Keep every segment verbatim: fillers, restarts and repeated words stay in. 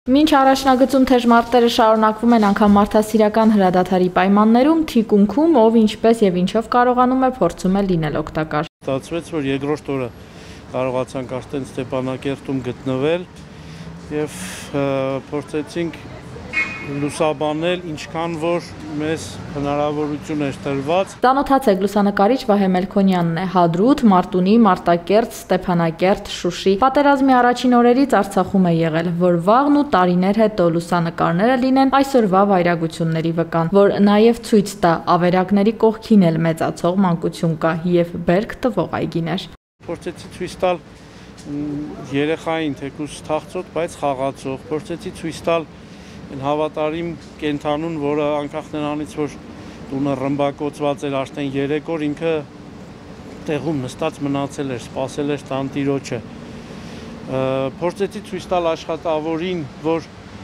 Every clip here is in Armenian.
Մինչ առաջնագծում թեժ մարտերը շարունակվում են անգամ մարդասիրական հրադադարի պայմաններում, թիկունքում ով ինչպես եւ ինչով կարողանում է փորձում է լինել օգտակար։ Ստացվեց, որ երկրորդ օրը կարողացանք արդեն Ստեփանակերտում գտնվել եւ փորձեցինք լուսաբանել ինչքան որ մեզ հնարավորություն էր տրված։ Ծանոթացեք, լուսանկարիչ Վահե Մելքոնյանն է, Հադրութ, Մարտունի, Մարտակերտ, Ստեփանակերտ, Շուշի։ Պատերազմի առաջին օրերից Արցախում է եղել, որ վաղն ու տարիներ հետո լուսանկարները լինեն այսօրվա վայրագությունների վկան, որ նաև ցույց տա ավերակների կողքին էլ մեծացող մանկություն կա եւ բերք տվող այգիներ։ Փորձեցի ցույց տալ երեխային թեկուզ թախծոտ, բայց խաղացող, փորձեցի ցույց տալ այն հավատարիմ կենթանուն, որը անկախ նրանից, որ տունը ռմբակոծված էր արդեն երեք օր, ինքը տեղում նստած մնացել էր, սպասել էր տանտիրոջը։ Փորձեցի ցույց տալ աշխատավորին, որ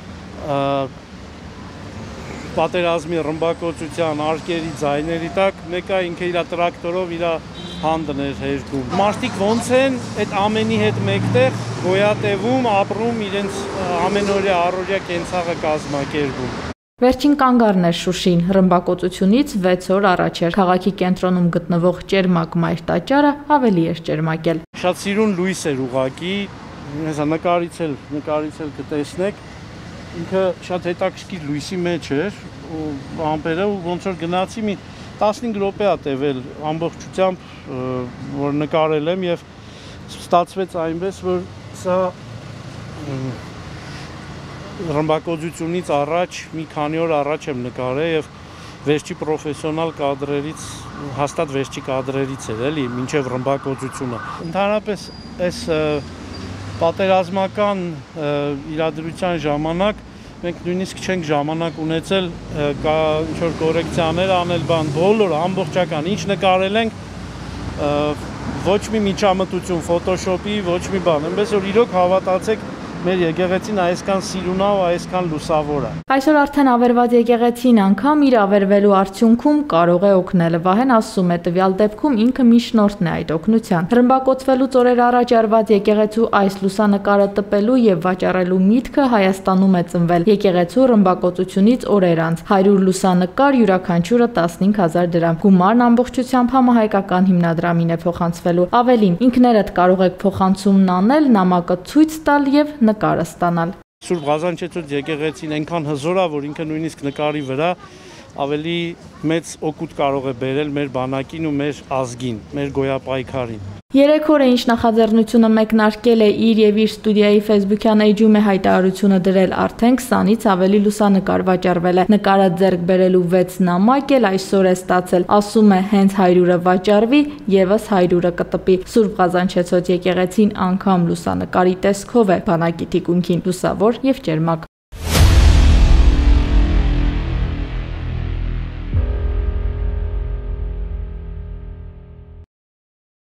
պատերազմի ռմբակոծության արկերի ձայների տակ մեկը ինքը իր տրակտորով իր հանդն էր հերկում։ Մարդիկ ոնց են այդ ամենի հետ մեկտեղ գոյատևում, ապրում, իրենց ամենօրյա առօրյա կենցաղը կազմակերպում։ Վերջին կանգառն էր Շուշին, ռմբակոծությունից վեց օր առաջ էր քաղաքի կենտրոնում գտնվող ճերմակ մայր տաճարը ավելի էր ճերմակել։ Շատ սիրուն լույս էր ուղակի, հեսա նկարից էլ, նկարից էլ կտեսնեք, ինքը շատ հետաքրքիր լույսի մեջ էր ու ամպերը ու ոնց որ գնացի մի տասնհինգ րոպե ա տևել ամբողջությամբ, որ նկարել եմ եւ ստացվեց այնպես, որ սա ռմբակոծությունից առաջ մի քանի օր առաջ եմ նկարել եւ վերջի պրոֆեսիոնալ կադրերից, հաստատ վերջի կադրերից էր, էլի, մինչեւ ռմբակոծությունը։ Ընդհանրապես այս պատերազմական իրադրության ժամանակ մենք նույնիսկ չենք ժամանակ ունեցել ինչ-որ կորեկցիաներ անել, բան, բոլոր ամբողջական ինչ նկարել ենք, ոչ մի միջամտություն, ֆոտոշոպի, ոչ մի բան, այնպես որ իրոք հավատացեք մեր եկեղեցին այսքան սիրուն է ու այսքան լուսավոր է։ Այսօր արդեն ավերված եկեղեցին անգամ իր ավերվելու արդյունքում կարող է օգնել։ Վահեն ասում է, տվյալ դեպքում ինքը միջնորդն է այդ օգնության։ Ռմբակոծվելուց օրեր առաջ արված եկեղեցու այս լուսանկարը տպելու եւ վաճառելու միտքը Հայաստանում է ծնվել։ Եկեղեցու ռմբակոծությունից օրեր անց հարյուր լուսանկար, յուրաքանչյուրը տասնհինգ հազար դրամ։ Գումարն ամբողջությամբ համահայկական հիմնադրամին է փոխանցվելու։ Ավելին, ինքներդ կարող եք փոխանցումն անել, նամակը ցույց տալ եւ նկարը ստանալ։ Սուրբ Ղազանչեցոտ եկեղեցին այնքան հզոր է, որ ինքը նույնիսկ նկարի վրա ավելի մեծ օգուտ կարող է բերել մեր բանակին ու մեր ազգին, մեր գոյապայքարին։ Երեք օր է ինչ նախաձեռնությունը մեկնարկել է իր եւ իր ստուդիայի Facebook-յան էջում է հայտարարությունը դրել, արդեն քսանից ավելի լուսանկար վաճառվել է։ Նկարը ձեռք բերելու վեց նամակ էլ այսօր է ստացել, ասում է հենց հարյուրը վաճառվի, եւս հարյուրը կտպի։ Սուրբ Ղազանչեցոտ եկեղեցին անգամ լուսանկարի տեսքով է բանակի թիկունքին, լուսավոր եւ ճերմակ։